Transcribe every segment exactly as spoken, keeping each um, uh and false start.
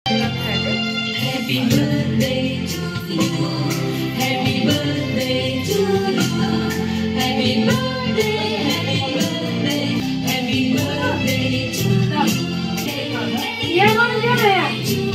Happy birthday to you. Happy birthday to you. Happy birthday, happy birthday, happy birthday to you. Yeah, mom, yeah, yeah.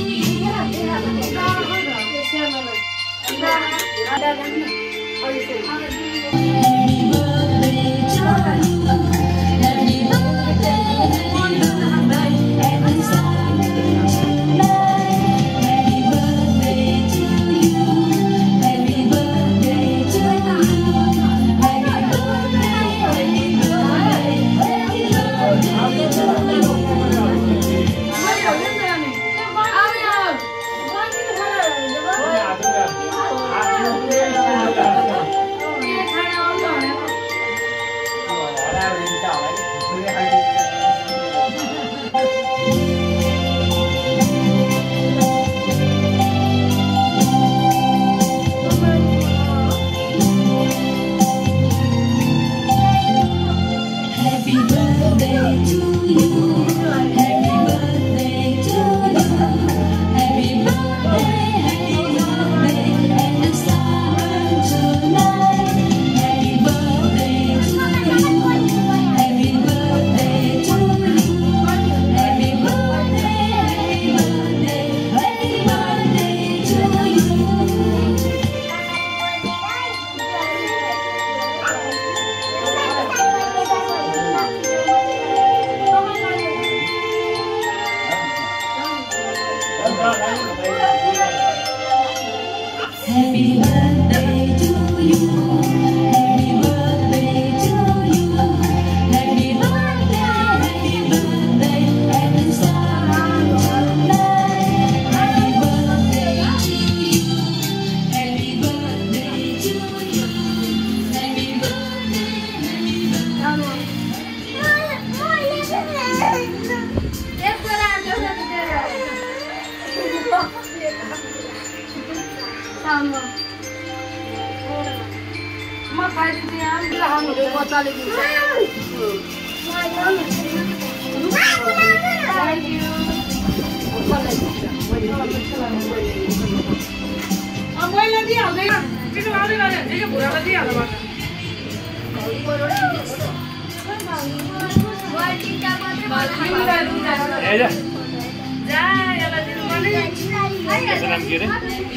Happy birthday to you. Happy birthday to you. Happy birthday, happy birthday, happy summer tonight. Happy birthday to you. Happy birthday to you. Happy birthday, happy birthday. Sama. Ma khai dite यार हम लोग बच्चाले दिन्छ thank you अब मैले दिइहाल्दै किन आले गरे त्यसले भुराले दिइहाल्नु पर्छ ए जा जा यसलाई दिनु पर्ने त्यसको नाम के रे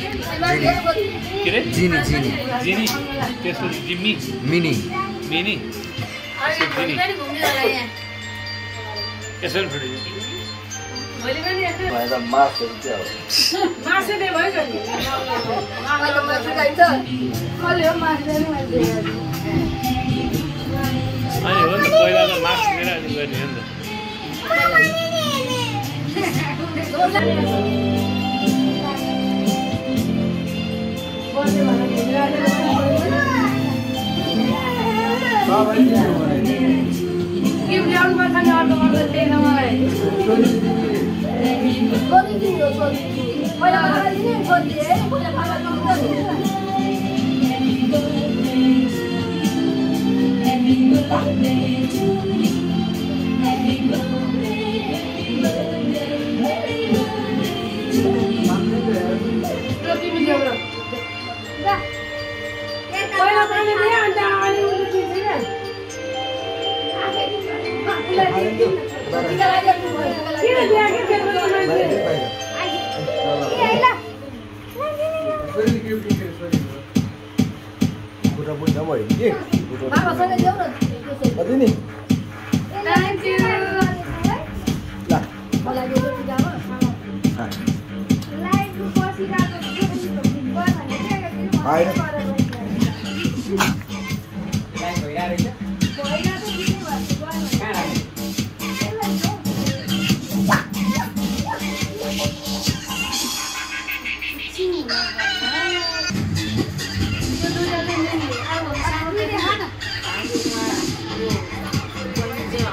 Kira? Jini, Jini. Jini. त्यसपछि जिम्मी. मिनी. मिनी. अहिले पनि घुम्न जाने यसरी फुट्यो. मैले पनि यसो भएर मासहरू चाहिँ हो. मासु दे भयो नि. मैले मासु खाइन्छ. मैले हो मासु दिनु मैले. अनि हो नि पहिला त मासु लिएर अनि गर्ने हो नि त. Give down my hand on the day of my life. Thank you.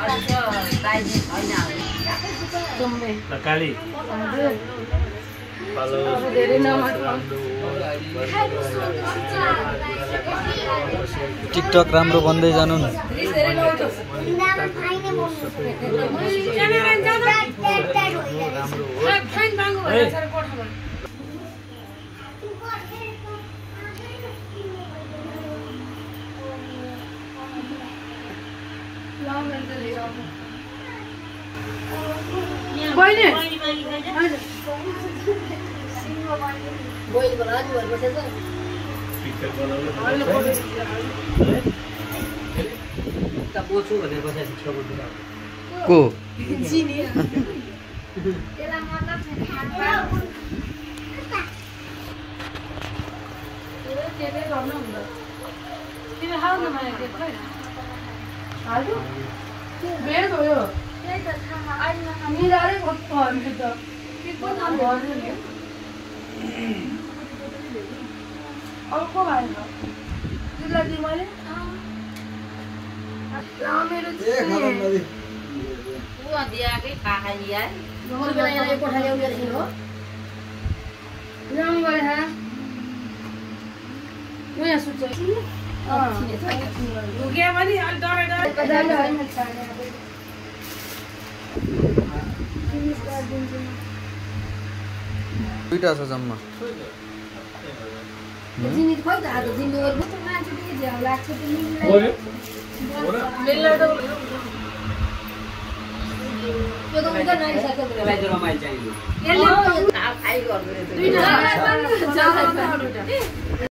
Kali. धेरै नमाज टिकटक राम्रो बन्दै जानु न बहिनी को बेड हो यो मिलाएर कस्तो हामी त अर्को भाइ दिदीलाई दिएँ मैले मेरो यहाँ सुत्छ दुईटा छ जम्मा जिनी खोइ त आज जिनी गर्नु त मान्छे के झ्याउ लाग्छ त मिल्ला त त्यो त उता नानी साथी त्यसलाई चाहिँ रमाइलो चाहियो यसले खाइ गर्नु दुईटा